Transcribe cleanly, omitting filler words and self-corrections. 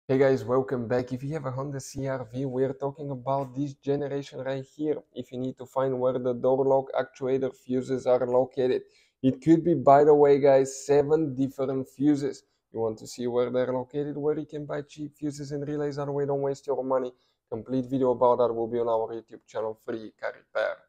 Hey guys, welcome back. If you have a Honda CR-V, we're talking about this generation right here. If you need to find where the door lock actuator fuses are located, it could be, by the way, guys, 7 different fuses. You want to see where they're located, where you can buy cheap fuses and relays, that way don't waste your money. Complete video about that will be on our YouTube channel, Free Car Repair.